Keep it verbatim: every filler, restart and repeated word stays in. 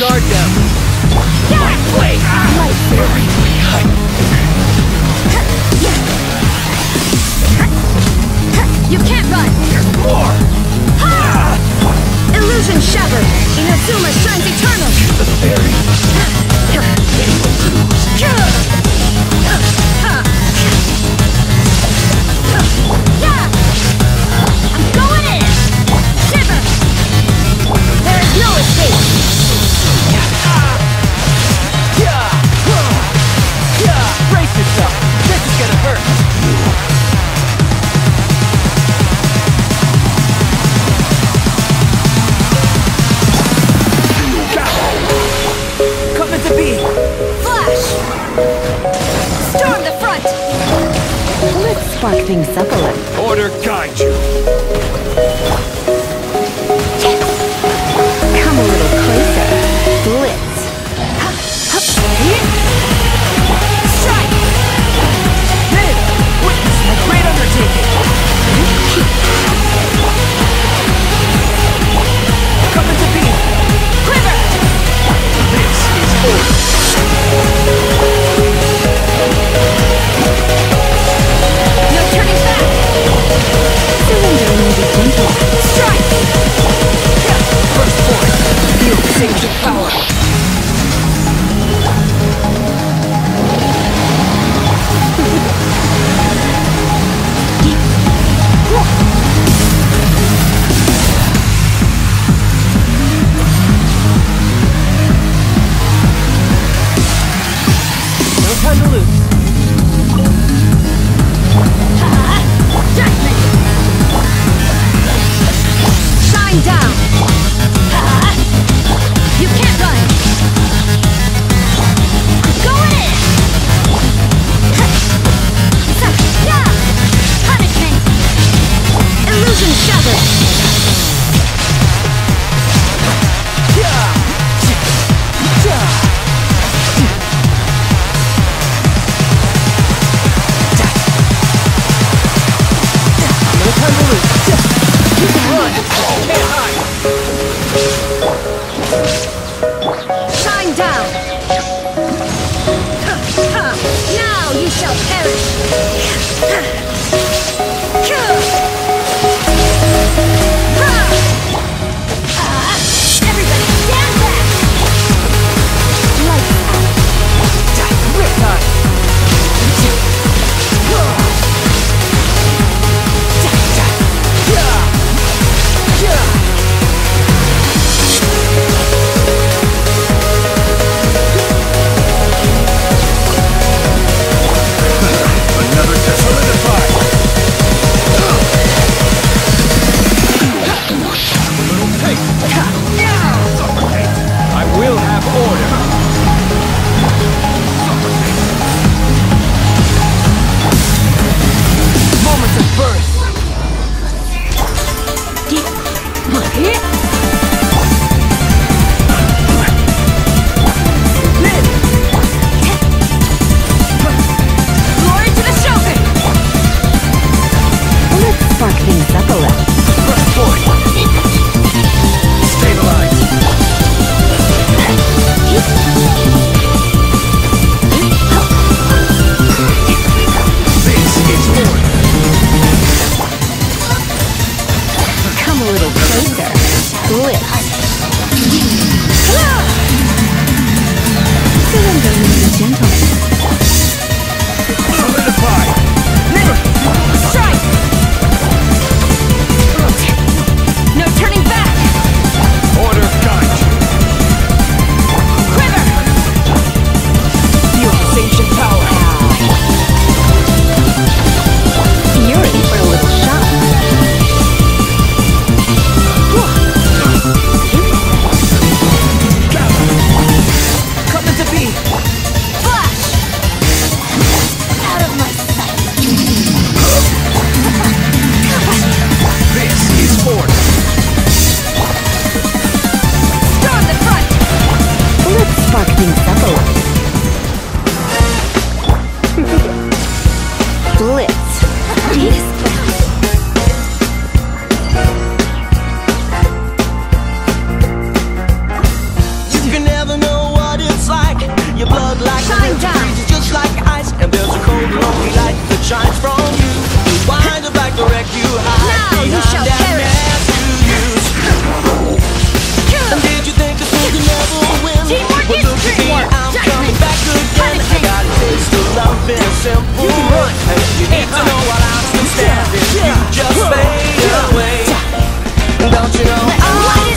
guard them. My blade! Very cut. You can't run! There's more! Ha! Illusion shattered! Inazuma shines eternal! The fairy. They will lose. Yeah! I'm going in! Shiver! There is no escape! Brace yourself. This is gonna hurt. Coming to be. Flash! Storm the front! Let's spark things up a little. Order guide you. Come a little closer. Blitz. Strike! Then, witness my great undertaking. Coming to be. Quiver! This is order. No turning back! Surrender shines from you. Wind up like the wreck you hide Now you behind shall that perish. mask you use. And did you think this one could never win? Teamwork Well, is look at me, teamwork. I'm coming back again. I Punishment. got a taste of love and simple. You can run. And if you need to know while I'm still standing, you just fade away. Don't you know? Let me light it